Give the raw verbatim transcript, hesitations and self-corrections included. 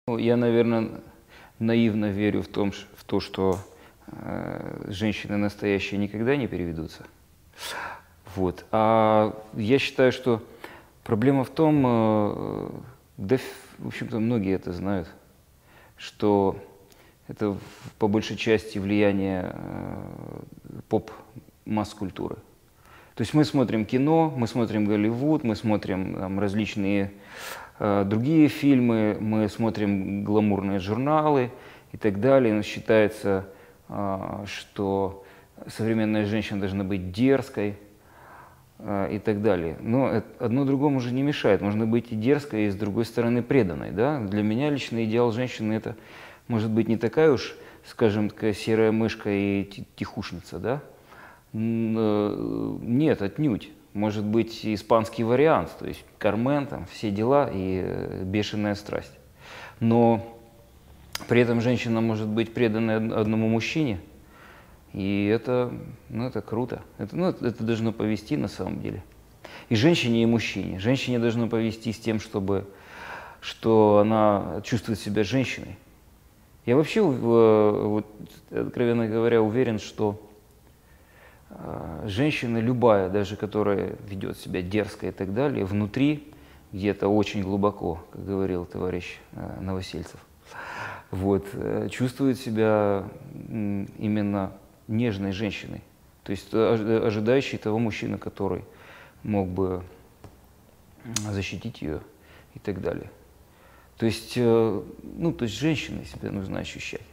Ну, я, наверное, наивно верю в, том, ш- в то, что э, женщины настоящие никогда не переведутся. Вот. А я считаю, что проблема в том, э, да, ф- в общем-то, многие это знают, что это в- по большей части влияние э, поп-масс-культуры. То есть мы смотрим кино, мы смотрим Голливуд, мы смотрим там, различные э, другие фильмы, мы смотрим гламурные журналы и так далее. Но считается, э, что современная женщина должна быть дерзкой э, и так далее. Но это, одно другому уже не мешает. Можно быть и дерзкой, и с другой стороны преданной. Да? Для меня лично идеал женщины – это может быть не такая уж, скажем, такая серая мышка и ти- тихушница, да? Н- э, Нет, отнюдь. Может быть испанский вариант, то есть Кармен, там, все дела и э, бешеная страсть. Но при этом женщина может быть преданной од- одному мужчине, и это, ну, это круто. Это, ну, это должно повести на самом деле. И женщине, и мужчине. Женщине должно повести с тем, чтобы, что она чувствует себя женщиной. Я вообще, в- вот, откровенно говоря, уверен, что а, женщина любая, даже которая ведет себя дерзко и так далее, внутри, где-то очень глубоко, как говорил товарищ э, Новосельцев, вот, э, чувствует себя м, именно нежной женщиной, то есть ожи- ожидающей того мужчины, который мог бы м, защитить ее и так далее. То есть, э, ну, то есть женщиной себя нужно ощущать.